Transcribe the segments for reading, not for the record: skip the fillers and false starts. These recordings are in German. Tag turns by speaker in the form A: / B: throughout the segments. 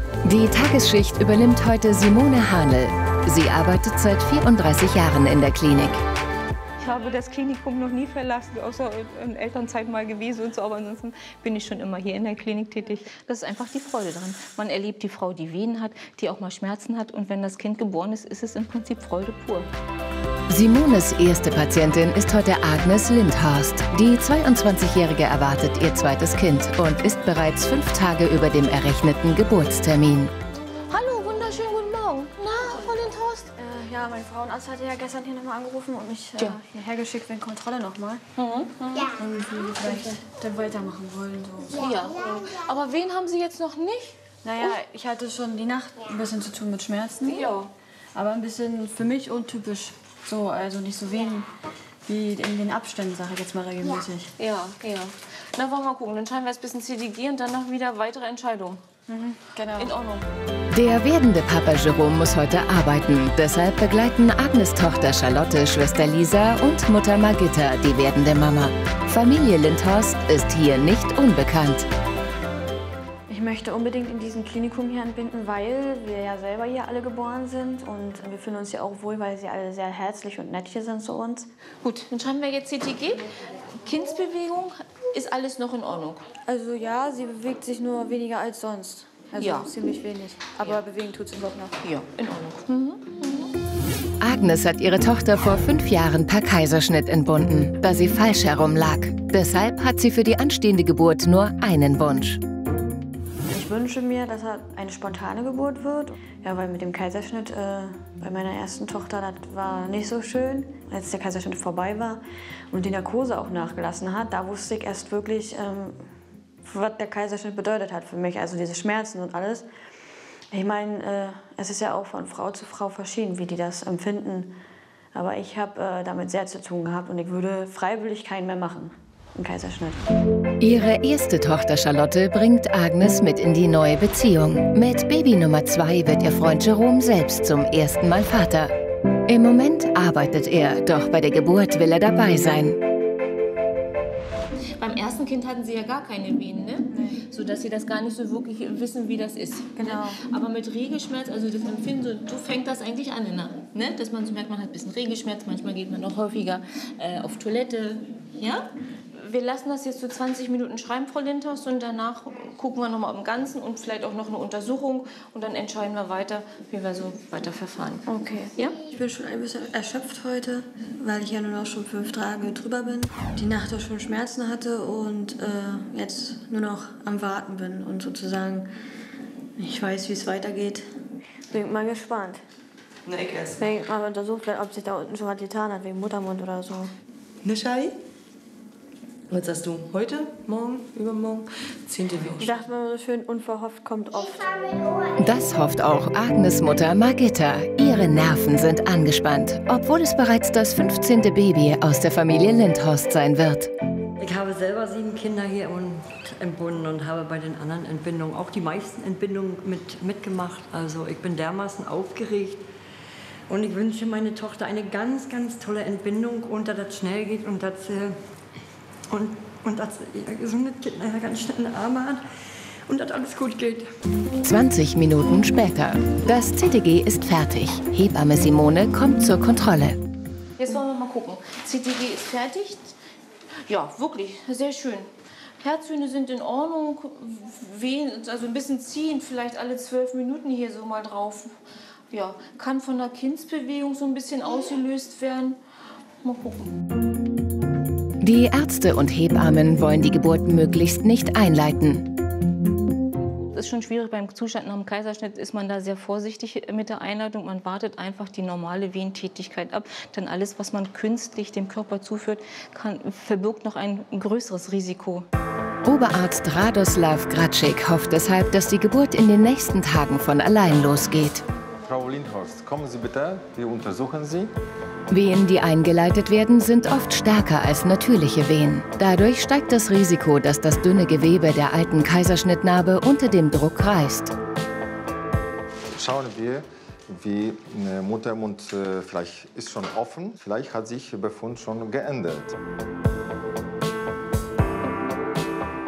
A: Die Tagesschicht übernimmt heute Simone Hahnl. Sie arbeitet seit 34 Jahren in der Klinik.
B: Ich habe das Klinikum noch nie verlassen, außer in Elternzeit mal gewesen und so. Aber ansonsten bin ich schon immer hier in der Klinik tätig. Das ist einfach die Freude dran. Man erlebt die Frau, die Wehen hat, die auch mal Schmerzen hat. Und wenn das Kind geboren ist, ist es im Prinzip Freude pur.
A: Simones erste Patientin ist heute Agnes Lindhorst. Die 22-Jährige erwartet ihr zweites Kind und ist bereits 5 Tage über dem errechneten Geburtstermin.
B: Hallo, wunderschönen guten Morgen. Na, Frau Lindhorst?
C: Ja, mein Frauenarzt hatte ja gestern hier nochmal angerufen und mich hierher geschickt wegen Kontrolle nochmal.
B: Ja.
C: Und wie vielleicht dann weitermachen wollen. So.
B: Ja. Aber wen haben Sie jetzt noch nicht?
C: Naja, ich hatte schon die Nacht ein bisschen zu tun mit Schmerzen.
B: Ja.
C: Aber ein bisschen für mich untypisch. So, also nicht so wenig wie in den Abständen, sage ich jetzt mal regelmäßig.
B: Ja. Na, wollen wir mal gucken. Dann schreiben wir jetzt ein bisschen CDG und danach wieder weitere Entscheidungen.
C: Genau.
B: In Ordnung.
A: Der werdende Papa Jerome muss heute arbeiten. Deshalb begleiten Agnes Tochter Charlotte, Schwester Lisa und Mutter Margitta die werdende Mama. Familie Lindhorst ist hier nicht unbekannt.
C: Ich möchte unbedingt in diesem Klinikum hier anbinden, weil wir ja selber hier alle geboren sind. Und wir fühlen uns hier auch wohl, weil sie alle sehr herzlich und nett hier sind zu uns.
B: Gut, dann schreiben wir jetzt CTG. Kindsbewegung, ist alles noch in Ordnung?
C: Also ja, sie bewegt sich nur weniger als sonst. Also
B: Ja.
C: ziemlich wenig. Aber bewegen tut sie überhaupt noch.
B: Ja, in Ordnung.
A: Agnes hat ihre Tochter vor 5 Jahren per Kaiserschnitt entbunden, da sie falsch herum lag. Deshalb hat sie für die anstehende Geburt nur einen Wunsch.
C: Ich wünsche mir, dass er eine spontane Geburt wird. Ja, weil mit dem Kaiserschnitt bei meiner ersten Tochter, das war nicht so schön. Als der Kaiserschnitt vorbei war und die Narkose auch nachgelassen hat, da wusste ich erst wirklich, was der Kaiserschnitt bedeutet hat für mich. Also diese Schmerzen und alles. Ich meine, es ist ja auch von Frau zu Frau verschieden, wie die das empfinden. Aber ich habe damit sehr zu tun gehabt und ich würde freiwillig keinen mehr machen. Ein Kaiserschnitt.
A: Ihre erste Tochter Charlotte bringt Agnes mit in die neue Beziehung. Mit Baby Nummer 2 wird ihr Freund Jerome selbst zum ersten Mal Vater. Im Moment arbeitet er, doch bei der Geburt will er dabei sein.
B: Beim ersten Kind hatten Sie ja gar keine Wehen, ne? Nee. Sodass Sie das gar nicht so wirklich wissen, wie das ist.
C: Genau.
B: Ne? Aber mit Regelschmerz, also das Empfinden, so fängt das eigentlich an, ne? Dass man so merkt, man hat ein bisschen Regelschmerz, manchmal geht man noch häufiger auf Toilette, ja? Wir lassen das jetzt so 20 Minuten schreiben, Frau Lindhorst, und danach gucken wir noch mal im Ganzen und vielleicht auch noch eine Untersuchung und dann entscheiden wir weiter, wie wir so weiter verfahren.
C: Okay.
B: Ja?
C: Ich bin schon ein bisschen erschöpft heute, weil ich ja nur noch schon 5 Tage drüber bin. Die Nacht auch schon Schmerzen hatte und jetzt nur noch am Warten bin und sozusagen ich weiß, wie es weitergeht. Bin mal gespannt.
D: Na, ich erst.
C: Wenn ich mal untersucht werde, ob sich da unten schon was getan hat, wegen Muttermund oder so.
D: Ne, Shai? Was sagst du? Heute? Morgen? Übermorgen? 10.
C: Ich dachte mir so schön, unverhofft kommt oft.
A: Das hofft auch Agnes Mutter Margitta. Ihre Nerven sind angespannt, obwohl es bereits das 15. Baby aus der Familie Lindhorst sein wird.
E: Ich habe selber 7 Kinder hier entbunden und habe bei den anderen Entbindungen auch die meisten Entbindungen mitgemacht. Also ich bin dermaßen aufgeregt und ich wünsche meine Tochter eine ganz, ganz tolle Entbindung und dass das schnell geht und dass ihr gesunde Kind ganz schnell eine Arme hat und dass alles gut geht.
A: 20 Minuten später. Das CTG ist fertig. Hebamme Simone kommt zur Kontrolle.
B: Jetzt wollen wir mal gucken. CTG ist fertig. Ja, wirklich, sehr schön. Herztöne sind in Ordnung. Wehen, also ein bisschen ziehen, vielleicht alle 12 Minuten hier so mal drauf. Ja, kann von der Kindsbewegung so ein bisschen ausgelöst werden. Mal gucken.
A: Die Ärzte und Hebammen wollen die Geburt möglichst nicht einleiten.
B: Das ist schon schwierig. Beim Zustand nach dem Kaiserschnitt ist man da sehr vorsichtig mit der Einleitung. Man wartet einfach die normale Wehentätigkeit ab. Denn alles, was man künstlich dem Körper zuführt, verbirgt noch ein größeres Risiko.
A: Oberarzt Radoslav Gratschik hofft deshalb, dass die Geburt in den nächsten Tagen von allein losgeht.
F: Frau Lindhorst, kommen Sie bitte, wir untersuchen Sie.
A: Wehen, die eingeleitet werden, sind oft stärker als natürliche Wehen. Dadurch steigt das Risiko, dass das dünne Gewebe der alten Kaiserschnittnarbe unter dem Druck reißt.
F: Schauen wir, wie Muttermund vielleicht ist schon offen, vielleicht hat sich der Befund schon geändert.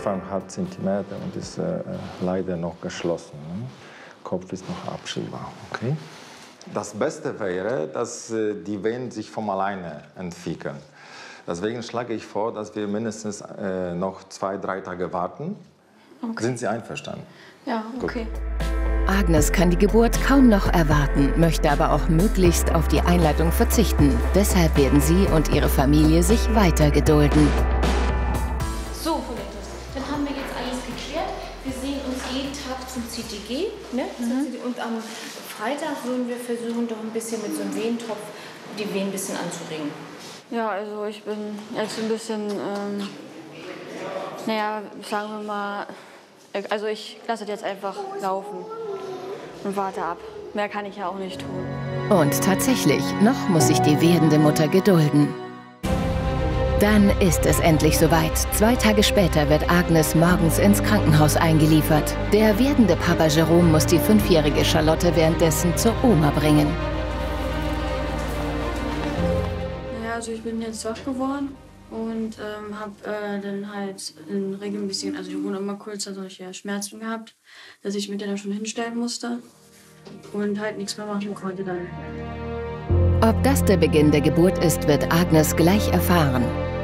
F: 2,5 Zentimeter und ist leider noch geschlossen. Ne? Kopf ist noch abschiebbar. Okay? Das Beste wäre, dass die Venen sich von alleine entwickeln. Deswegen schlage ich vor, dass wir mindestens noch 2-3 Tage warten. Okay. Sind Sie einverstanden?
C: Ja, okay.
F: Gut.
A: Agnes kann die Geburt kaum noch erwarten, möchte aber auch möglichst auf die Einleitung verzichten. Deshalb werden sie und ihre Familie sich weiter gedulden.
B: So, dann haben wir jetzt alles geklärt. Wir sehen uns jeden Tag zum CTG. Ne? Und am Freitag würden wir versuchen, doch ein bisschen mit so einem Wehentopf die Wehen ein bisschen anzuregen.
C: Ja, also ich bin jetzt ein bisschen, naja, sagen wir mal, also ich lasse das jetzt einfach laufen und warte ab. Mehr kann ich ja auch nicht tun.
A: Und tatsächlich, noch muss sich die werdende Mutter gedulden. Dann ist es endlich soweit. 2 Tage später wird Agnes morgens ins Krankenhaus eingeliefert. Der werdende Papa Jerome muss die 5-jährige Charlotte währenddessen zur Oma bringen.
C: Ja, also ich bin jetzt wach geworden und habe dann halt in regelmäßigen, also ich wurde immer kurz solche Schmerzen gehabt, dass ich mich dann schon hinstellen musste und halt nichts mehr machen konnte dann.
A: Ob das der Beginn der Geburt ist, wird Agnes gleich erfahren.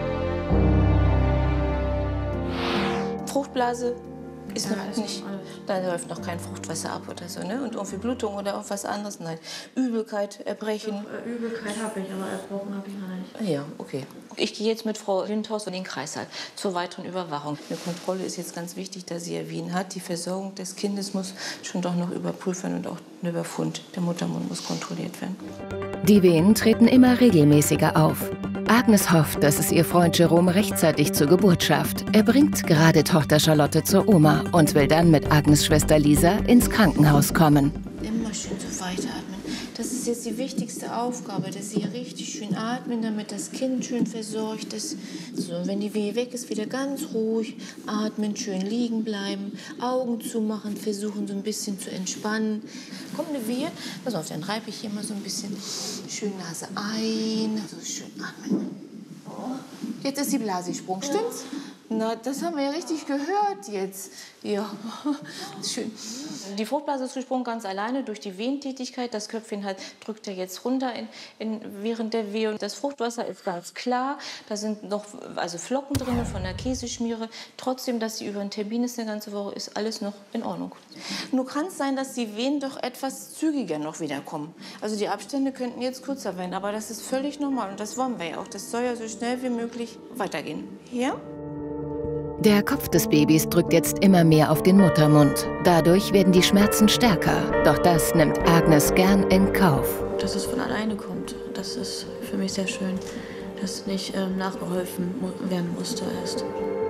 B: Fruchtblase ist noch nicht, da läuft noch kein Fruchtwasser ab oder so, ne? Und irgendwie Blutung oder irgendwas anderes, nein. Übelkeit, Erbrechen.
C: Übelkeit habe ich, aber Erbrochen habe ich noch nicht.
B: Ja, okay. Ich gehe jetzt mit Frau Lindhaus in den Kreißsaal zur weiteren Überwachung. Eine Kontrolle ist jetzt ganz wichtig, da sie ja Wehen hat. Die Versorgung des Kindes muss schon doch noch überprüft werden und auch der Befund. Der Muttermund muss kontrolliert werden.
A: Die Wehen treten immer regelmäßiger auf. Agnes hofft, dass es ihr Freund Jerome rechtzeitig zur Geburt schafft. Er bringt gerade Tochter Charlotte zur Oma und will dann mit Agnes' Schwester Lisa ins Krankenhaus kommen.
B: Immer schön so weiteratmen. Das ist jetzt die wichtigste Aufgabe, dass Sie hier richtig schön atmen, damit das Kind schön versorgt ist. So, wenn die Wehe weg ist, wieder ganz ruhig atmen, schön liegen bleiben, Augen zumachen, versuchen so ein bisschen zu entspannen. Kommt eine Wehe, pass auf, dann reibe ich hier mal so ein bisschen schön Nase ein, so schön atmen. Oh. Jetzt ist die Blasensprung, stimmt's? Na, das haben wir ja richtig gehört jetzt. Ja, schön. Die Fruchtblase ist gesprungen ganz alleine durch die Wehentätigkeit. Das Köpfchen halt drückt er jetzt runter während der Wehe. Und das Fruchtwasser ist ganz klar. Da sind noch Flocken drin von der Käseschmiere. Trotzdem, dass sie über einen Termin ist eine ganze Woche, ist alles noch in Ordnung. Nur kann es sein, dass die Wehen doch etwas zügiger noch wiederkommen. Also die Abstände könnten jetzt kürzer werden, aber das ist völlig normal. Und das wollen wir ja auch. Das soll ja so schnell wie möglich weitergehen. Ja?
A: Der Kopf des Babys drückt jetzt immer mehr auf den Muttermund. Dadurch werden die Schmerzen stärker. Doch das nimmt Agnes gern in Kauf.
C: Dass es von alleine kommt, das ist für mich sehr schön, dass nicht nachgeholfen werden musste erst.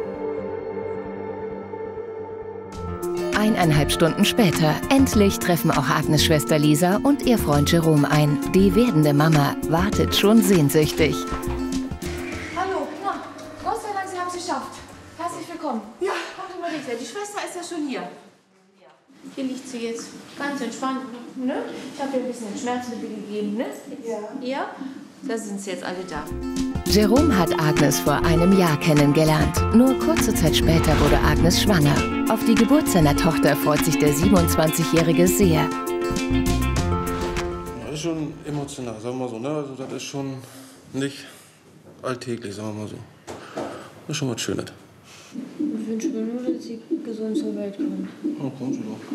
A: 1,5 Stunden später, endlich treffen auch Agnes' Schwester Lisa und ihr Freund Jerome ein. Die werdende Mama wartet schon sehnsüchtig.
B: Hallo, na, Gott sei Dank, Sie haben es geschafft. Herzlich willkommen. Ja. Kommt mal Lisa, die Schwester ist ja schon hier. Hier liegt sie jetzt ganz entspannt, ne? Ich habe ihr ein bisschen Schmerzmittel gegeben, ne? Ja. Ja? Da sind sie jetzt alle da.
A: Jerome hat Agnes vor einem Jahr kennengelernt. Nur kurze Zeit später wurde Agnes schwanger. Auf die Geburt seiner Tochter freut sich der 27-Jährige sehr.
G: Das ist schon emotional, sagen wir mal so. Ne? Also das ist schon nicht alltäglich, sagen wir mal so. Das ist schon was Schönes.
C: Ich wünsche mir nur, dass sie gesund zur Welt kommt.
G: Ja, kommt sie doch.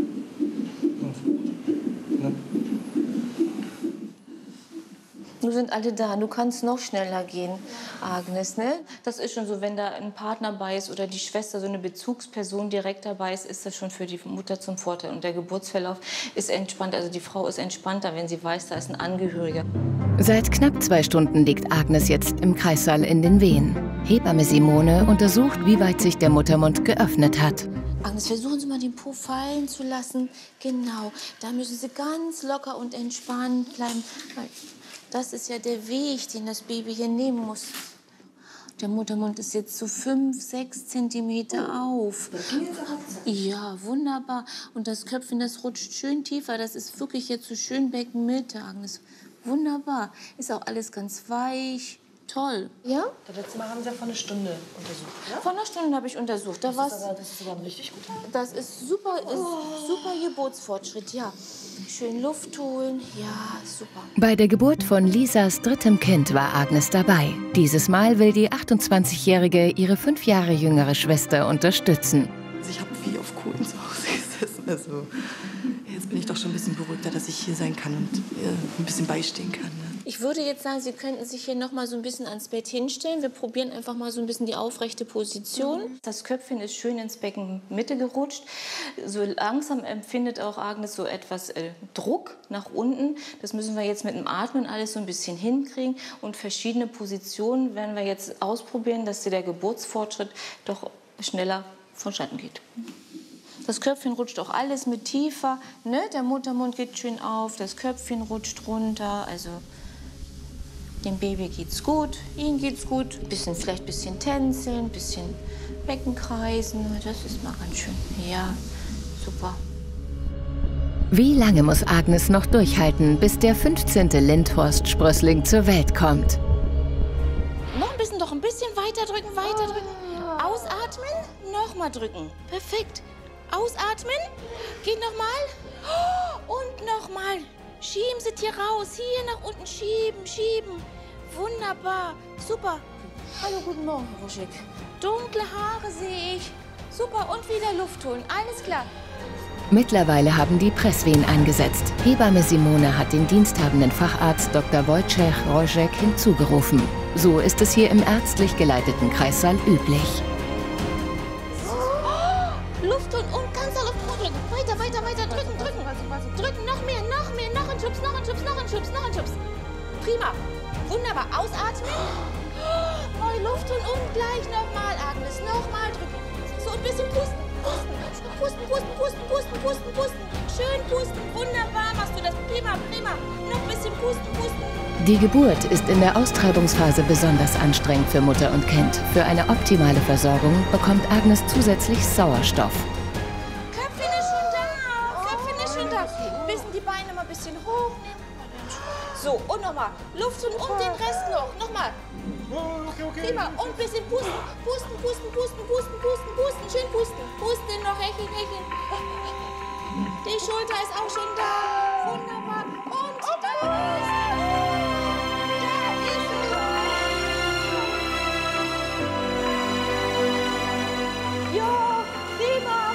G: Ja.
B: Nun sind alle da. Du kannst noch schneller gehen, Agnes, ne? Das ist schon so, wenn da ein Partner bei ist oder die Schwester, so eine Bezugsperson direkt dabei ist das schon für die Mutter zum Vorteil. Und der Geburtsverlauf ist entspannt. Also die Frau ist entspannter, wenn sie weiß, da ist ein Angehöriger.
A: Seit knapp 2 Stunden liegt Agnes jetzt im Kreissaal in den Wehen. Hebamme Simone untersucht, wie weit sich der Muttermund geöffnet hat.
B: Agnes, versuchen Sie mal den Po fallen zu lassen. Genau, da müssen Sie ganz locker und entspannt bleiben. Das ist ja der Weg, den das Baby hier nehmen muss. Der Muttermund ist jetzt so 5-6 Zentimeter auf. Ja, wunderbar. Und das Köpfchen, das rutscht schön tiefer. Das ist wirklich jetzt so schön Beckenmitte, Agnes. Wunderbar. Ist auch alles ganz weich. Toll. Ja?
D: Das letzte Mal haben Sie ja vor einer Stunde untersucht, ja?
B: Vor einer Stunde habe ich untersucht. Da war's,
D: Das ist aber ein richtig guter.
B: das ist super Geburtsfortschritt, ja. Schön Luft holen, ja, super.
A: Bei der Geburt von Lisas drittem Kind war Agnes dabei. Dieses Mal will die 28-Jährige ihre 5 Jahre jüngere Schwester unterstützen.
D: Also ich habe wie auf Kohlen zu Hause gesessen. Also jetzt bin ich doch schon ein bisschen beruhigter, dass ich hier sein kann und ein bisschen beistehen kann. Ne?
B: Ich würde jetzt sagen, Sie könnten sich hier noch mal so ein bisschen ans Bett hinstellen. Wir probieren einfach mal so ein bisschen die aufrechte Position. Das Köpfchen ist schön ins Beckenmitte gerutscht. So langsam empfindet auch Agnes so etwas Druck nach unten. Das müssen wir jetzt mit dem Atmen alles so ein bisschen hinkriegen. Und verschiedene Positionen werden wir jetzt ausprobieren, dass der Geburtsfortschritt doch schneller vonstatten geht. Das Köpfchen rutscht auch alles mit tiefer. Ne? Der Muttermund geht schön auf, das Köpfchen rutscht runter. Also dem Baby geht's gut, Ihnen geht's gut. Vielleicht ein bisschen tänzeln, ein bisschen Becken kreisen. Das ist mal ganz schön. Ja, super.
A: Wie lange muss Agnes noch durchhalten, bis der 15. Lindhorst-Sprössling zur Welt kommt?
B: Noch ein bisschen weiter drücken, weiter drücken. Ausatmen, nochmal drücken. Perfekt. Ausatmen, geht nochmal und nochmal. Schieben Sie hier raus, hier nach unten schieben, schieben. Wunderbar, super. Hallo, guten Morgen, Herr Ruschig. Dunkle Haare sehe ich. Super, und wieder Luft holen, alles klar.
A: Mittlerweile haben die Presswehen eingesetzt. Hebamme Simone hat den diensthabenden Facharzt Dr. Wojciech Rojek hinzugerufen. So ist es hier im ärztlich geleiteten Kreissaal üblich.
B: Luft holen und ganz doll auf den Bauch drücken. Weiter, weiter, weiter, drücken, drücken. Drücken, noch mehr, noch ein Schubs, noch ein Schubs, noch ein Schubs, noch ein Schubs. Prima, wunderbar, ausatmen. Neue Luft holen und gleich nochmal, Agnes, nochmal drücken. So ein bisschen pusten, pusten, pusten, pusten, pusten, pusten, pusten. Schön pusten, wunderbar machst du das, prima, prima. Noch ein bisschen pusten, pusten.
A: Die Geburt ist in der Austreibungsphase besonders anstrengend für Mutter und Kind. Für eine optimale Versorgung bekommt Agnes zusätzlich Sauerstoff.
B: Köpfchen ist schon da, Köpfchen ist schon da. Bisschen die Beine mal ein bisschen hochnehmen. So, und nochmal. Luft und den Rest noch. Nochmal.
G: Okay.
B: Prima. Und ein bisschen pusten. Pusten, pusten, pusten, pusten, pusten, pusten. Schön pusten. Pusten noch, hecheln, hecheln. Die Schulter ist auch schon da. Wunderbar. Und da ist ja, prima.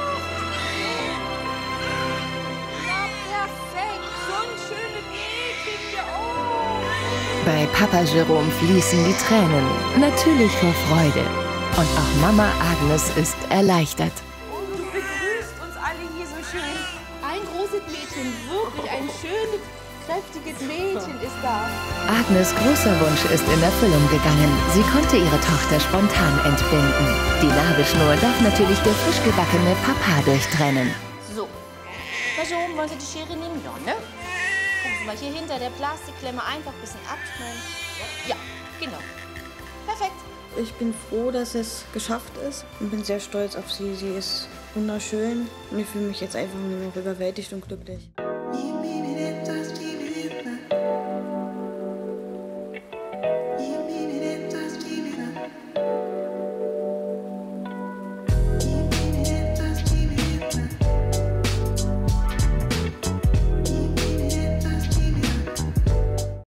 B: Ja, perfekt. So ein schönes Mädchen hier. Oh.
A: Bei Papa Jerome fließen die Tränen, natürlich vor Freude. Und auch Mama Agnes ist erleichtert.
B: Und du begrüßt uns alle hier so schön. Ein großes Mädchen, wirklich ein schönes, kräftiges Mädchen ist da.
A: Agnes' großer Wunsch ist in Erfüllung gegangen. Sie konnte ihre Tochter spontan entbinden. Die Nabelschnur darf natürlich der frisch gebackene Papa durchtrennen.
B: So, Herr Jerome, wollen Sie die Schere nehmen? Ja, ne? Kommen Sie mal hier hinter der Plastikklemme einfach ein bisschen abschneiden. Ja, genau. Perfekt.
C: Ich bin froh, dass es geschafft ist und bin sehr stolz auf sie. Sie ist wunderschön und ich fühle mich jetzt einfach nur noch überwältigt und glücklich.